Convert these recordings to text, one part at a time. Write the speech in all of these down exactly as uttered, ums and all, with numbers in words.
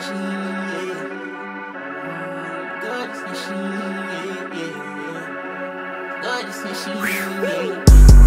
she, yeah. Gorgeous and she, yeah, yeah. Gorgeous and she, yeah.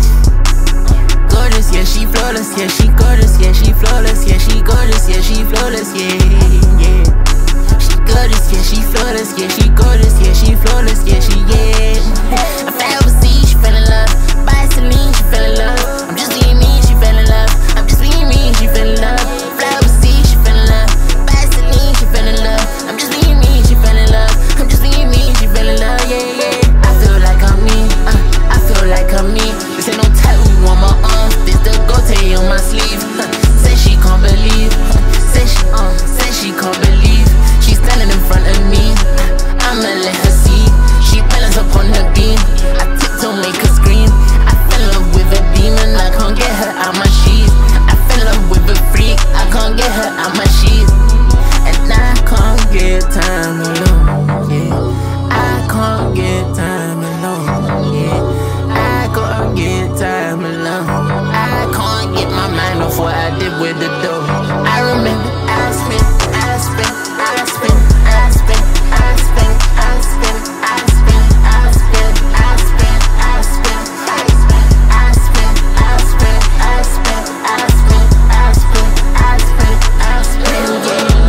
Gorgeous, yeah, she flawless, yeah, she gorgeous, yeah, she flawless, yeah, she gorgeous, yeah, she flawless, yeah, yeah. She gorgeous, yeah, she flawless, yeah, she gorgeous, yeah, she flawless, yeah, she, yeah. I fly overseas, she fell in love. By Celine, she fell in love. I'm just being me, she fell in love. I'm just being me, she fell in love. Fly overseas, she fell in love. By Celine, she fell in love. I'm just being me, she fell in love. I'm just being me, she fell in love, yeah, yeah. I feel like I'm me, uh, I feel like I'm me. This ain't no tattoo on my arm, this the goatee on my sleeve. Huh. Say she can't believe, huh. say she, uh, say she can't believe. She's standing in front of me, I'ma let her see. She balance upon her beam, I tiptoe make her scream. I fell in love with a demon, I can't get her out my sheets. I fell in love with a freak, I can't get her out my sheets. And I can't get time alone, yeah. I can't get time alone, yeah. I can't get time alone. I can't get my mind off what I did with the dough. I remember I spent, I spent, I spent, I spent, I spent, I spent, I spent, I spent, I spent, I spent, I spent, I spent, I spent, I spent, I spent, I spent, I spent, I spent,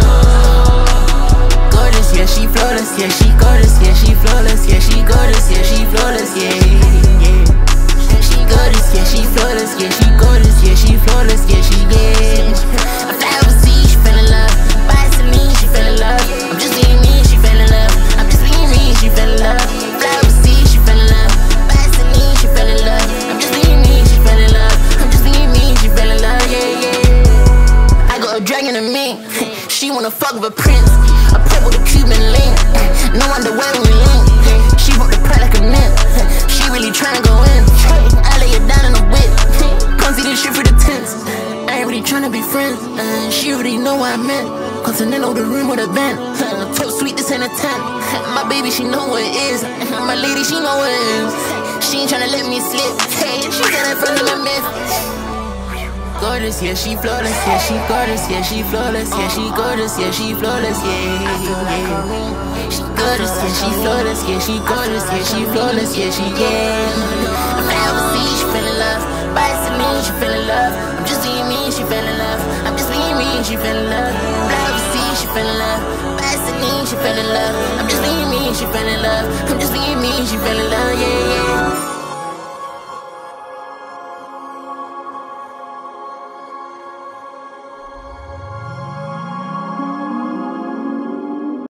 yeah. Gorgeous, yeah, she flawless, yeah, she gorgeous, yeah, she flawless, yeah, she gorgeous, yeah, she flawless, yeah, yeah. She gorgeous, yeah, she flawless, yeah, she gorgeous, yeah, she flawless, yeah, she, yeah. I fly overseas, she fell in love. By Celine, she fell in love. I'm just being me, she fell in love. I'm just being me, she fell in love. Fly overseas, she fell in love. By Celine, she fell in love. I'm just being me, she fell in love. I'm just being me, she fell in love, yeah, yeah. I got a dragon in me. She wanna fuck with a prince. I play with a Cuban link. No wonder why we link. She want the pride like a mint. She really tryna go in. I lay it down in a whip. Come see this shit through the tents. I ain't really tryna be friends. Uh, she already know what I meant. Continental, the room with a vent. Uh, top sweet, this ain't a tent. My baby, she know what it is. My lady, she know what it is. She ain't tryna let me slip. Hey, she got in front of the myth. Gorgeous, yeah, she flawless, yeah, she gorgeous, yeah, she flawless, yeah, she gorgeous, yeah, she flawless, yeah, yeah. She gorgeous, yeah, she flawless, yeah, she gorgeous, yeah, she flawless, yeah, she, yeah. I fly overseas, she fell in love. By Celine, she fell in love. I'm just being me, she fell in love. I'm just being me, she fell in love. Fly overseas, she fell in love. By Celine, she fell in love. I'm just being me, she fell in love. I'm just being me, she fell in love, yeah, yeah.